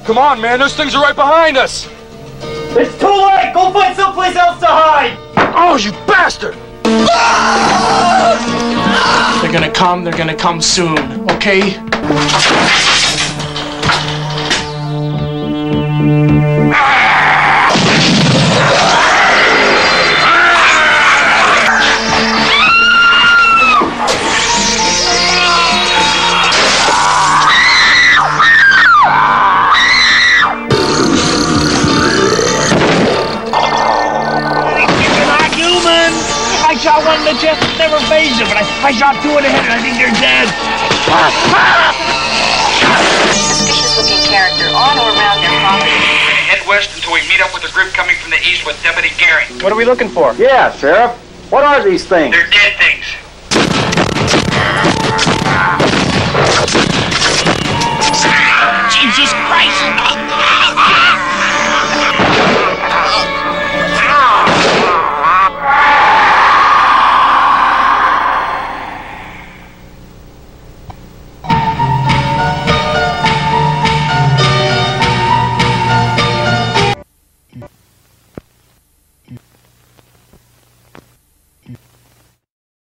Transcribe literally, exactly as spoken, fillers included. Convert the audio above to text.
Come on, man. Those things are right behind us. It's too late. Go find someplace else to hide. Oh, you bastard! They're gonna come. They're gonna come soon. Okay? I shot one in the chest, never phased it, but I, I shot two in the head and I think they're dead. Suspicious looking character on or around their property. Head west until we meet up with a group coming from the east with Deputy Gehring. What are we looking for? Yeah, Sheriff. What are these things? They're dead